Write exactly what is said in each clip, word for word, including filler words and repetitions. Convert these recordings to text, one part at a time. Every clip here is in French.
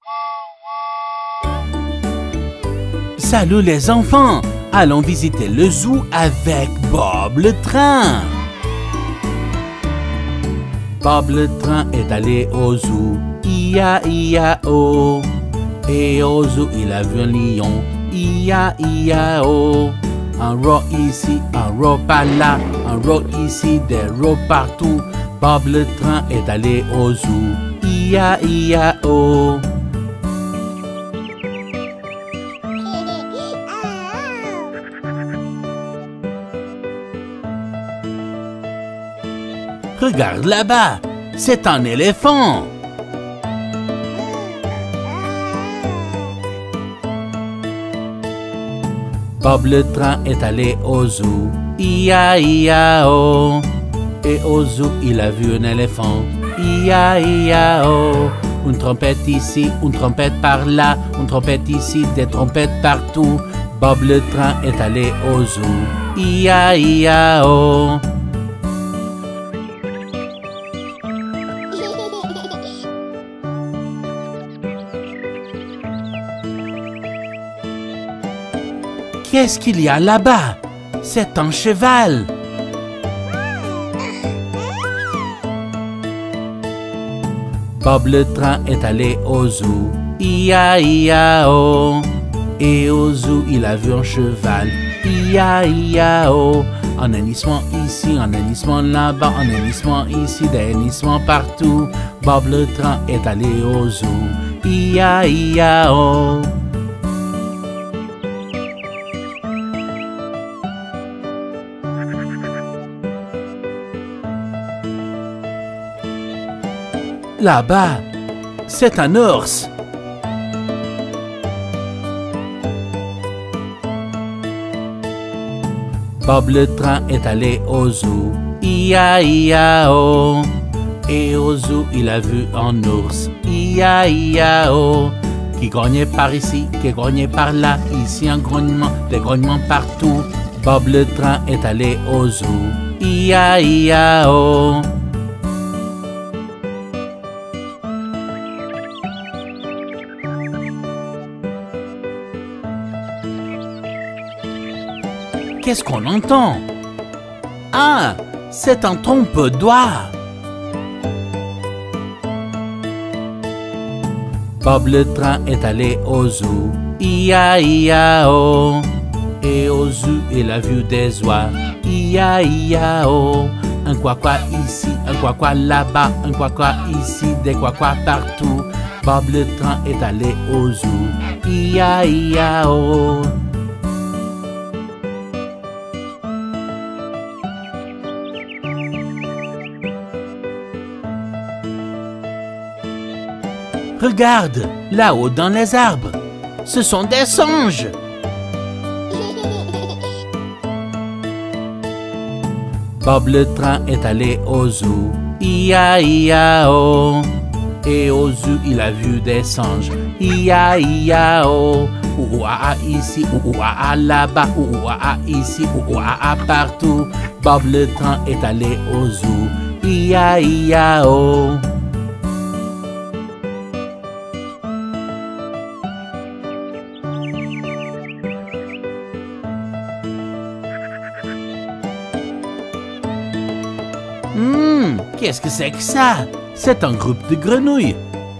Salut les enfants! Allons visiter le zoo avec Bob le train. Bob le train est allé au zoo. I A I A O. Et au zoo, il a vu un lion. I A I A O. Un rat ici, un rat par là, un rat ici, des rats partout. Bob le train est allé au zoo. I A I A O. Regarde là-bas, c'est un éléphant. Bob le train est allé au zoo. I A I A O. Et au zoo, il a vu un éléphant. I A I A O. Une trompette ici, une trompette par là, une trompette ici, des trompettes partout. Bob le train est allé au zoo. I A I A O. Qu'est-ce qu'il y a là-bas? C'est un cheval. Bob le train est allé au zoo. I A I A O. Et au zoo, il a vu un cheval. I A I A O. Un hennissement ici, un hennissement là-bas, un hennissement ici, des hennissements partout. Bob le train est allé au zoo. I A I A O. Là-bas, c'est un ours. Bob le train est allé au zoo. I A I A O. Et au zoo, il a vu un ours. I A I A O. Qui grognait par ici, qui grognait par là. Ici un grognement, des grognements partout. Bob le train est allé au zoo. I A I A O. Qu'est-ce qu'on entend? Ah, c'est un trompe-doigt. Bob le train est allé au zoo. I A I A O. Et au zoo, il a vu des oies. I A I A O. Un quoi-quoi ici, un quoi-quoi là-bas, un quoi-quoi ici, des quoi-quoi partout. Bob le train est allé au zoo. I A I A O. Regarde, là-haut dans les arbres, ce sont des singes. Bob le train est allé au zoo. I A I A O. Et au zoo, il a vu des singes. I A I A O. Ouah ici, ouah là-bas, ouah ici, ouah partout. Bob le train est allé au zoo. I A I A O. Hum, qu'est-ce que c'est que ça? C'est un groupe de grenouilles.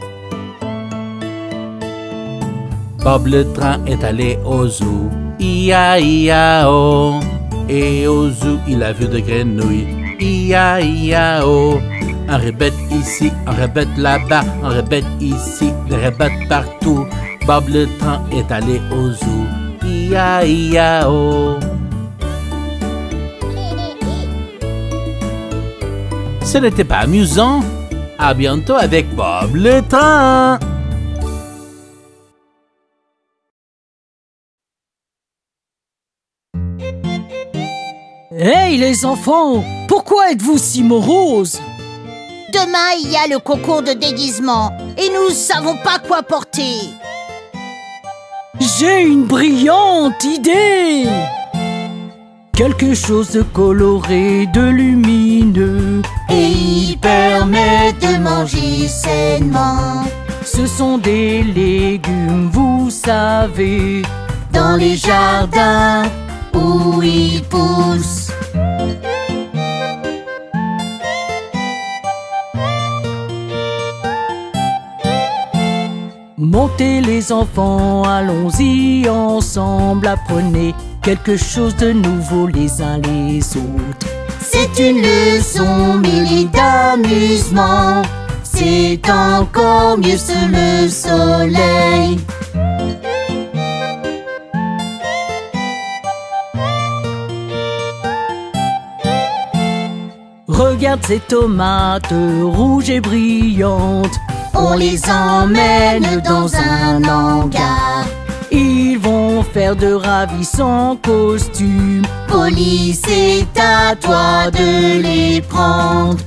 Bob le train est allé au zoo. I A I A O. Et au zoo, il a vu des grenouilles. I A I A O. Un répète ici, un répète là-bas, un répète ici, des répètes partout. Bob le train est allé au zoo. I A I A O. Ce n'était pas amusant? À bientôt avec Bob le train! Hey les enfants, pourquoi êtes-vous si moroses? Demain, il y a le concours de déguisement et nous savons pas quoi porter. J'ai une brillante idée! Quelque chose de coloré, de lumineux et il permet de manger sainement. Ce sont des légumes, vous savez, dans les jardins où ils poussent. Montez les enfants, allons-y ensemble, apprenez quelque chose de nouveau les uns les autres. C'est une leçon mêlée d'amusement, c'est encore mieux sous le soleil. Regarde ces tomates rouges et brillantes. On les emmène dans un hangar. Ils vont faire de ravissants costumes. Polly, c'est à toi de les prendre.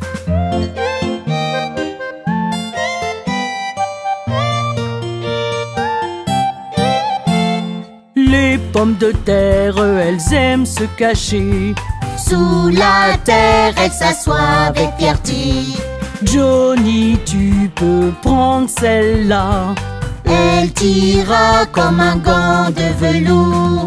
Les pommes de terre, elles aiment se cacher. Sous la terre, elles s'assoient avec fierté. Johnny, tu peux prendre celle-là. Elle tira comme un gant de velours.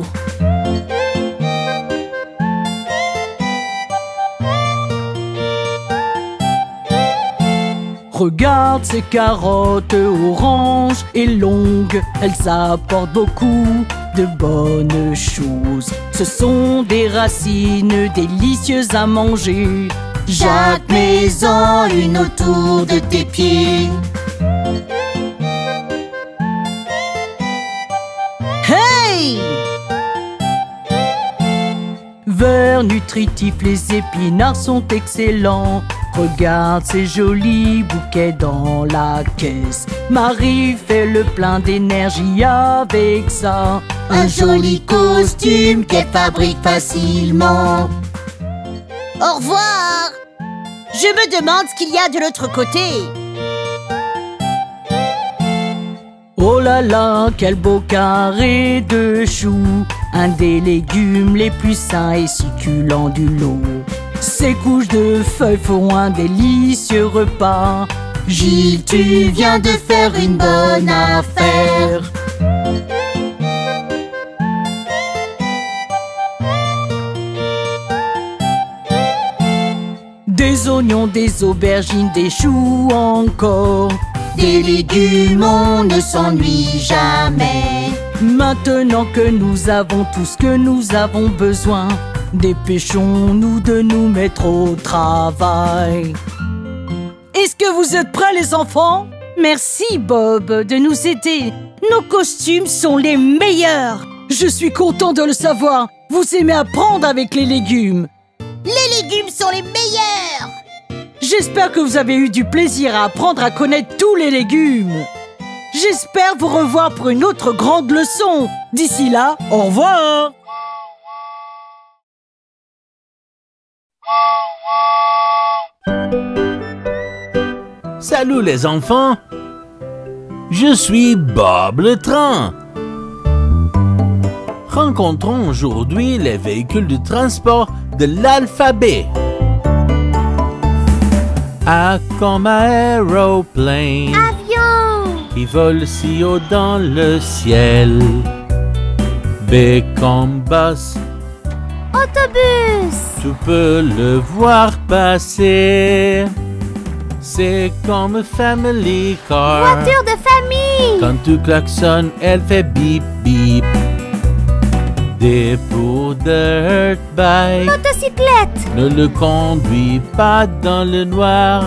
Regarde ces carottes oranges et longues. Elles apportent beaucoup de bonnes choses. Ce sont des racines délicieuses à manger. Jacques, mets-en une autour de tes pieds. Hey! Verts nutritifs, les épinards sont excellents. Regarde ces jolis bouquets dans la caisse. Marie fait le plein d'énergie avec ça. Un joli costume qu'elle fabrique facilement. Au revoir! Je me demande ce qu'il y a de l'autre côté. Oh là là, quel beau carré de choux. Un des légumes les plus sains et succulents du lot. Ces couches de feuilles font un délicieux repas. Gilles, tu viens de faire une bonne affaire. Des oignons, des aubergines, des choux encore. Des légumes, on ne s'ennuie jamais. Maintenant que nous avons tout ce que nous avons besoin, dépêchons-nous de nous mettre au travail. Est-ce que vous êtes prêts, les enfants? Merci, Bob, de nous aider. Nos costumes sont les meilleurs. Je suis content de le savoir. Vous aimez apprendre avec les légumes. Les légumes sont les meilleurs. J'espère que vous avez eu du plaisir à apprendre à connaître tous les légumes. J'espère vous revoir pour une autre grande leçon. D'ici là, au revoir. Salut les enfants, je suis Bob le train. Rencontrons aujourd'hui les véhicules de transport de l'alphabet. A comme aéroplane, Avion. qui vole si haut dans le ciel. B comme bus, Autobus. tu peux le voir passer. C'est comme family car, Voiture de famille. quand tu klaxonnes, elle fait bip bip. D pour dirt bike, Motocyclette. ne le conduis pas dans le noir.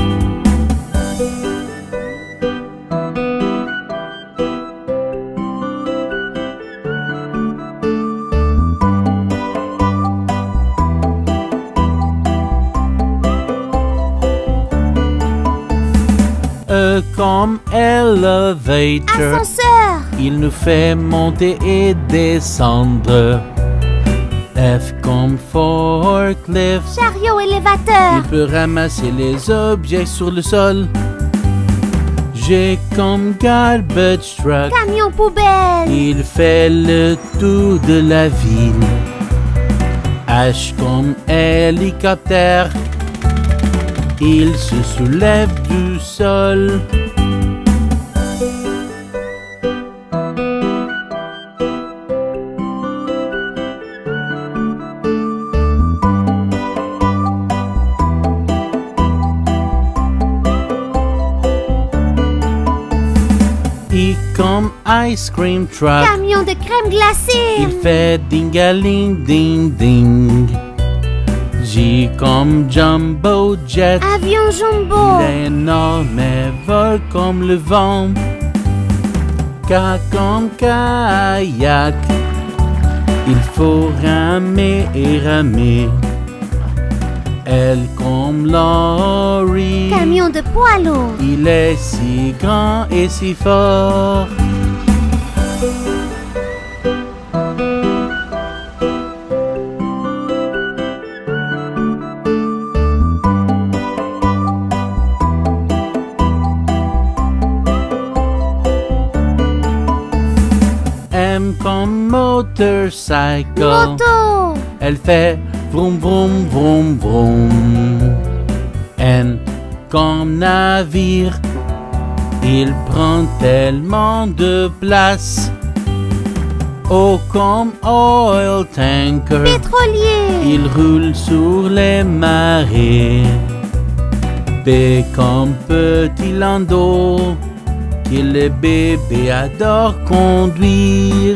E comme elevator, Ascenseur. il nous fait monter et descendre. F comme forklift, Chariot élévateur. il peut ramasser les objets sur le sol. G comme garbage truck, Camion poubelle. il fait le tour de la ville. H comme hélicoptère, il se soulève du sol. comme ice cream truck. Camion de crème glacée. Il fait ding-a-ling, ding-ding. J comme jumbo jet. Avion jumbo. Il est énorme et vole comme le vent. K comme kayak. Il faut ramer et ramer. L comme lorry. Camion de poids lourd. Il est si grand et si fort. M comme motorcycle. Moto. Elle fait vroom vroom vroom vroom. N comme navire. Il prend tellement de place. O comme oil tanker. Pétrolier. Il roule sur les marées. P comme petit landau. Que les bébés adorent conduire.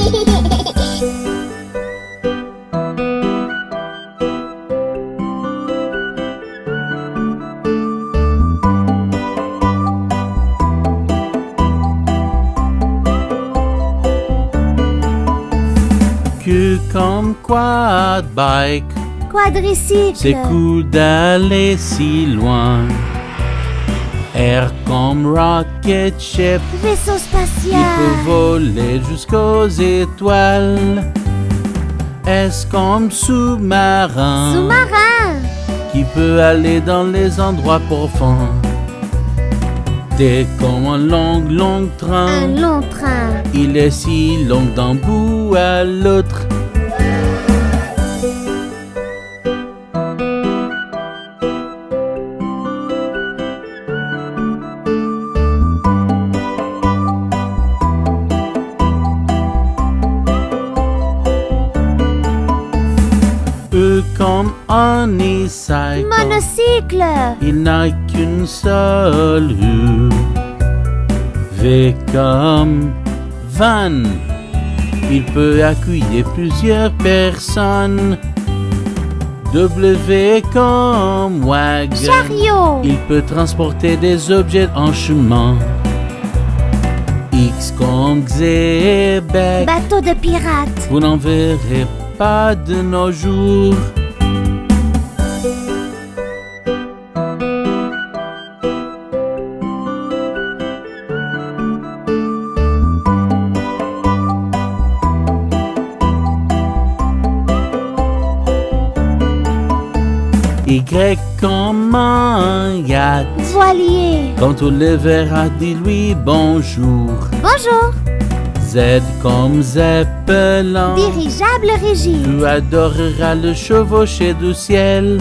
Q comme quad bike. Quadricycle. C'est cool d'aller si loin. R comme rocket ship. Vaisseau Il spatial. peut voler jusqu'aux étoiles. S comme sous-marin. Sous-marin. Qui peut aller dans les endroits profonds. T comme un long, long train. Un long train. Il est si long d'un bout à l'autre. E comme unicycle. Monocycle. Il n'a qu'une seule rue. V comme van. Il peut accueillir plusieurs personnes. W comme wagon. Chariot. Il peut transporter des objets en chemin. X comme Xébec. Bateau de pirate. Vous n'en verrez pas de nos jours. Y comme un yacht. Voilier. Quand on le verra, dis-lui bonjour. Bonjour. Z comme Zeppelin. Dirigeable rigide. Tu adoreras le chevaucher du ciel.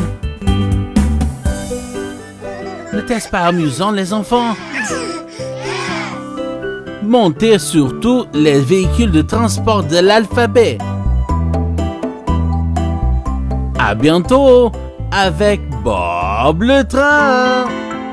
N'était-ce pas amusant, les enfants? Montez surtout les véhicules de transport de l'alphabet. À bientôt avec Bob le train.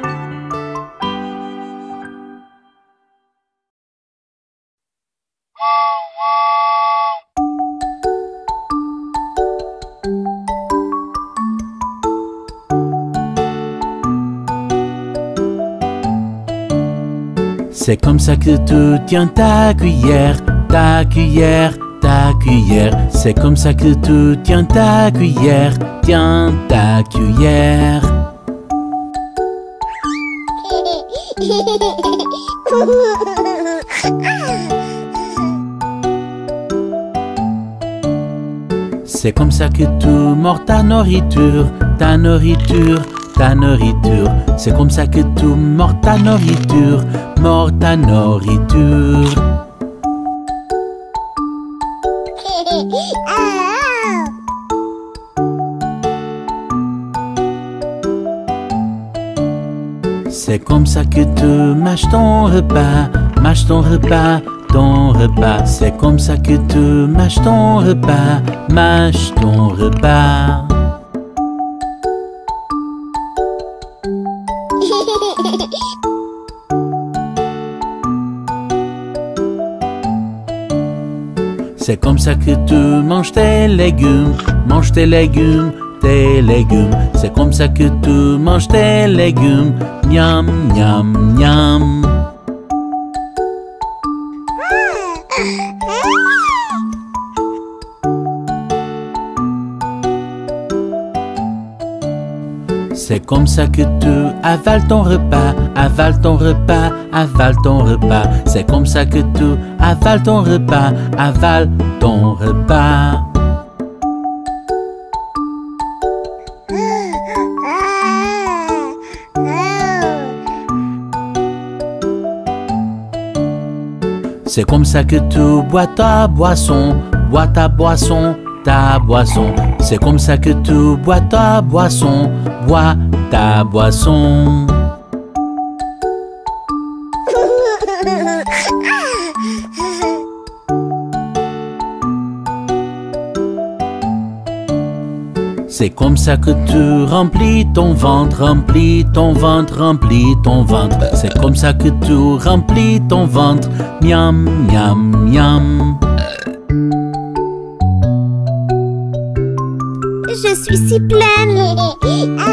C'est comme ça que tu tiens ta cuillère, ta cuillère, ta cuillère. C'est comme ça que tu tiens ta cuillère, tiens ta cuillère. C'est comme ça que tu mords ta nourriture, ta nourriture, ta nourriture. C'est comme ça que tu mords ta nourriture, mords ta nourriture. C'est comme ça que tu mâches ton repas, mâches ton repas, ton repas. C'est comme ça que tu mâches ton repas, mâches ton repas. C'est comme ça que tu manges tes légumes. Mange tes légumes, tes légumes. C'est comme ça que tu manges tes légumes. Miam, miam, miam. C'est comme ça que tu avales ton repas, avale ton repas, avale ton repas. C'est comme ça que tu avales ton repas, avale ton repas. C'est comme ça que tu bois ta boisson, bois ta boisson, ta boisson. C'est comme ça que tu bois ta boisson, bois ta boisson. C'est comme ça que tu remplis ton ventre, remplis ton ventre, remplis ton ventre. C'est comme ça que tu remplis ton ventre. Miam, miam, miam. Je suis si pleine.